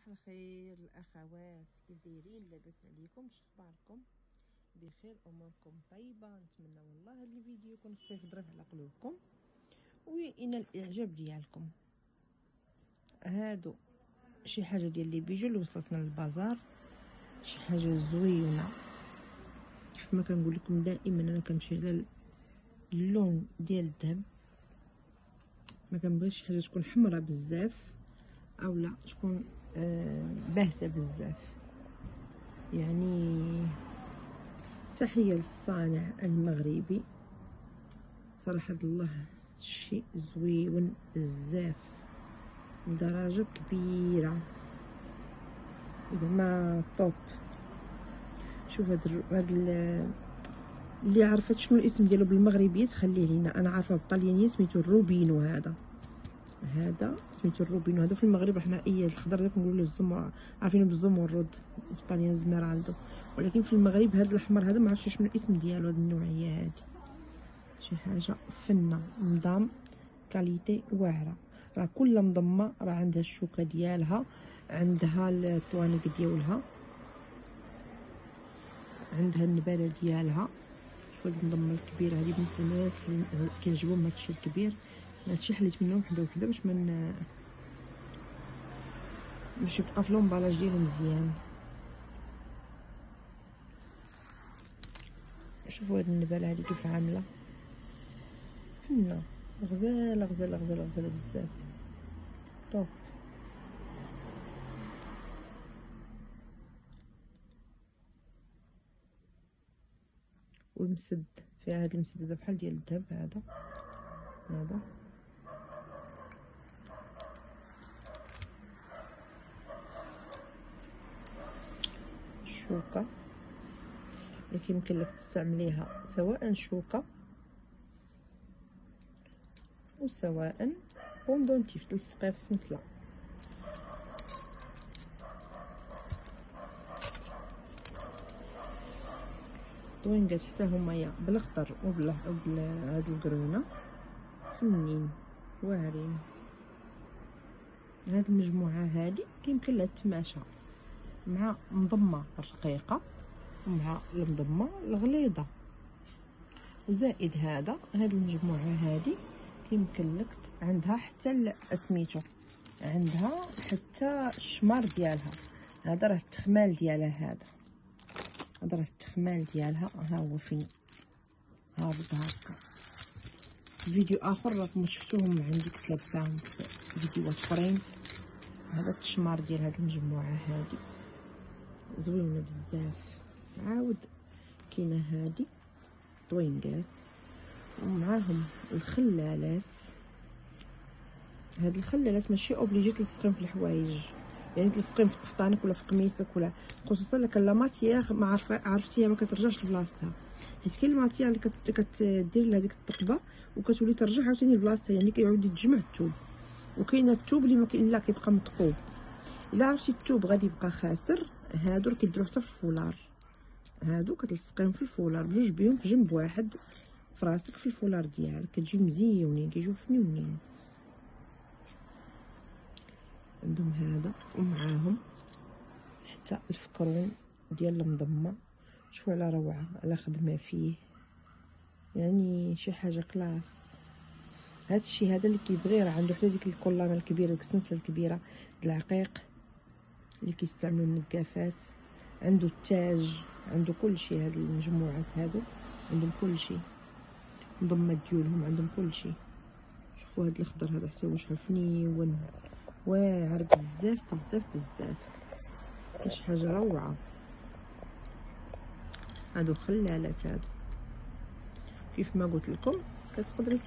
صباح الخير الاخوات، كيف دايرين؟ لاباس عليكم؟ شخباركم؟ بخير، اموركم طيبه. نتمنى والله هذا الفيديو يكون خفيف ظريف على قلوبكم وينال الاعجاب ديالكم. هادو شي حاجه ديال لي بيجو اللي وصلتنا للبازار، شي حاجه زوينه. كيف ما كنقول لكم دائما انا كنمشي على اللون ديال الذهب، ما كنبغيش شي حاجه تكون حمراء بزاف او لا تكون باهته بزاف. يعني تحيه للصانع المغربي، صراحه الله شيء زويون بزاف لدرجه كبيره، زعما طوب. شوف هاد اللي عرفت شنو الاسم ديالو بالمغربيه تخليه لينا. انا عارفه بالطليانيه سميتو الروبينو. هذا سميتو الروبينو. هذا في المغرب حنا الخضر داك نقولوا له الزمر، عارفينه بالزمرد، في الطليان زميرالدو، ولكن في المغرب هذا الاحمر هذا ما عرفتش شنو الاسم ديالو. هذه النوعيه هذه شي حاجه فنه، نظام كاليتي واعره. راه كل مضمه راه عندها الشوكه ديالها، عندها الطوانق ديالها، عندها النباله ديالها. شوف هاد المضمه الكبيره هذه بالنسبه للناس اللي كيعجبهم هادشي الكبير. هادشي حليت منهم وحده وحده باش يبقى في لومبالاج ديالو مزيان. شوفوا هاد النباله هادي كيف عامله، فنه، غزاله غزاله غزاله غزاله بزاف، طوب. والمسد فيها هاد المسد هذا بحال ديال الذهب. هذا الشوكه اللي يمكن لك تستعمليها سواء شوكه وسواء بوندونتيف تلصقيها في السنسله. طوينقات حتى هما بالاخضر هاد القرونه فنين واعرين. هاد المجموعه هادي كيمكن لها تماشى مع مضمه رقيقه ومع المضمه الغليظه، وزائد هاد المجموعه هادي كيمكن لك عندها حتى سميتو، عندها حتى الشمار ديالها. هذا راه التخمال ديالها، هذا راه التخمال ديالها. ها هو فين هابط هكا. فيديو اخر راكم شفتوهم عندي كنت لابساهم في فيديوهات اخرين. هذا التشمار ديال هاد المجموعه هادي زوينه بزاف. عاود كاينه هادي طوينقات ومعاهم الخلالات. هاد الخلالات ماشي اوبليجي تلصقيهم في الحوايج، يعني تلصقيهم في قفطانك ولا في قميصك، ولا خصوصا لك لا ماتيير ما عرفتيها ما كترجعش لبلاصتها، حيت كاين الماتيير اللي كدير لها ديك الثقبه وكتولي ترجع عاوتاني لبلاصتها، يعني كيعاود يتجمع الثوب. وكاينه الثوب اللي ما كاين لا كيبقى مثقوب. الا عرفتي الثوب غادي يبقى خاسر، هادو كيديروا حتى في الفولار. هادو كتلصقيهم في الفولار بجوج بيهم في جنب واحد في راسك في الفولار ديالك، كتجيو مزيونين، كيجيو فنيونين. عندهم هذا ومعاهم حتى الفكرون ديال المضمه. شوف على روعه، على خدمه فيه، يعني شي حاجه كلاس. هادشي هذا اللي كيبغي راه عنده حتى ديك الكولانه الكبيره، ديك السلسله الكبيره العقيق اللي كيستعملوا النقافات. عنده التاج، عنده كل شيء. هاد المجموعات هادو عندهم كل شيء، مضمات ديالهم عندهم كل شيء. شوفوا هاد الاخضر هذا حتى هو شحال فنيون، واعر بزاف بزاف بزاف، شي حاجه روعه. هادو خلالات، هادو كيف ما قلت لكم كتقدري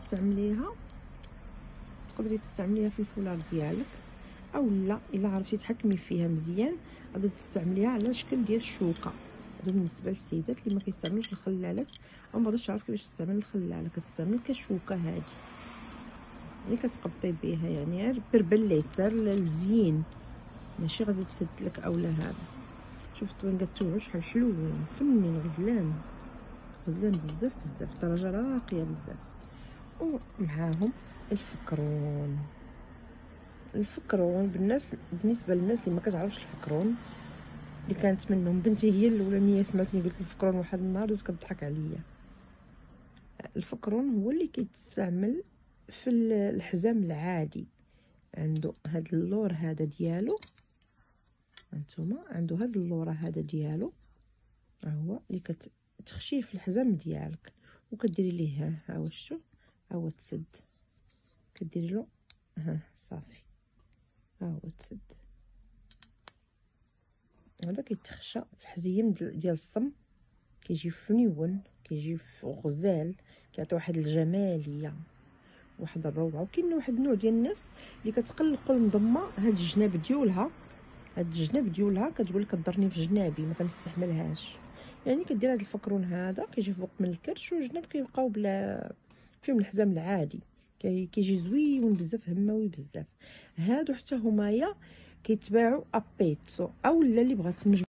تستعمليها في الفولار ديالك، او لا الا عرفتي تحكمي فيها مزيان غادي تستعمليها على شكل ديال الشوكه. هذا بالنسبه للسيدات اللي ما كيستعملوش الخلالات او ما غاديش تعرف كيفاش تستعمل الخلاله، كتستعمل كشوكه هذه اللي كتقبطي بها، يعني غير بربليت الزين، ماشي غادي تسد لك اولا. هذا شوف الطوينقات تاعو شحال حلوين، فنين، غزلان بزاف بزاف، درجه راقيه بزاف. ومعاهم الفكرون الفكرون بالنسبه للناس اللي ما كتعرفش الفكرون، اللي كانت منهم بنتي هي الاولانيه سمعتني قلت الفكرون واحد النهار بدات كتضحك عليا. الفكرون هو اللي كيتستعمل في الحزام العادي، عنده هاد اللور هذا ديالو، هانتوما عنده هاد اللور هذا ديالو، هو اللي كتخشيه في الحزام ديالك وكديري ليه ها هو شتو ها هو تسد، كديري له ها صافي ها هو تسد. هذا كيتخشى في حزيم ديال الصم، كيجي فنيون، كيجي غزال، كيعطي واحد الجماليه واحد الروعه. وكاين واحد النوع ديال الناس اللي كتقلقوا المضمه هاد الجناب ديولها، هاد الجناب ديولها كتقول لك كضرني في جنابي ما كنستحملهاش، يعني كدير هاد الفكرون هذا كيجي فوق من الكرش والجناب كيبقاو بلا فيهم الحزام العادي، كيجي زويون بزاف هماوي بزاف. هادو حتى همايا كيتباعوا ابيتسو اولا اللي بغات